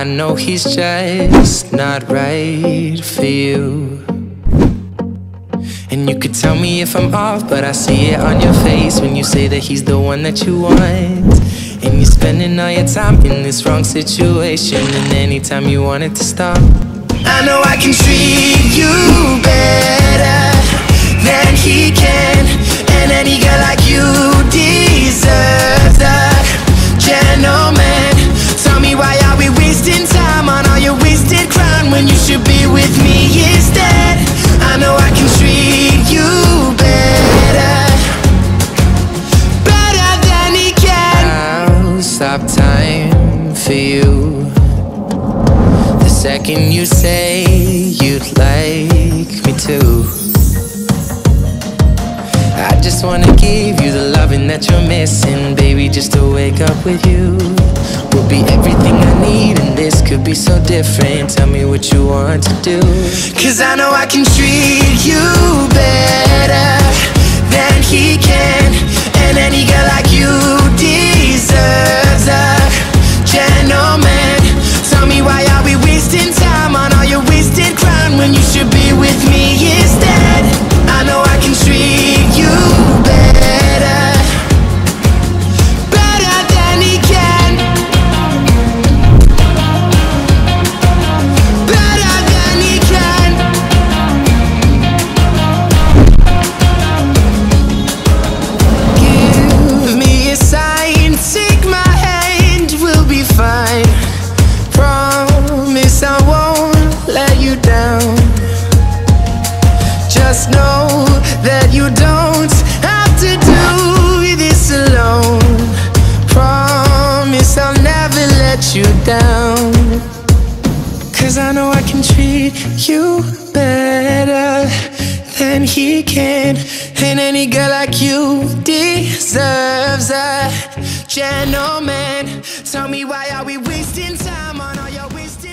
I know he's just not right for you. And you could tell me if I'm off, but I see it on your face when you say that he's the one that you want. And you're spending all your time in this wrong situation, and anytime you want it to stop. I know I can treat you better than he can, and any girl like you deserves a gentleman. Tell me, why are we wasting time on all your wasted crown when you should be with me instead? I know I can treat you better, better than he can. I'll stop time for you the second you say you'd like me to. I just wanna give you the loving that you're missing, baby, just to wake up with you will be everything I need, and this could be so different. Tell me what you want to do, 'cause I know I can treat you better than he can, and any girl like you deserves a gentleman. Tell me, why are we wasting time on all your wasted crown when you should be with me instead? I know I can treat you better, better than he can, better than he can. Give me a sign, take my hand, we'll be fine. Promise I won't let you down. Just know that you don't have to do this alone. Promise I'll never let you down, 'cause I know I can treat you better than he can, and any girl like you deserves a gentleman. Tell me, why are we wasting time?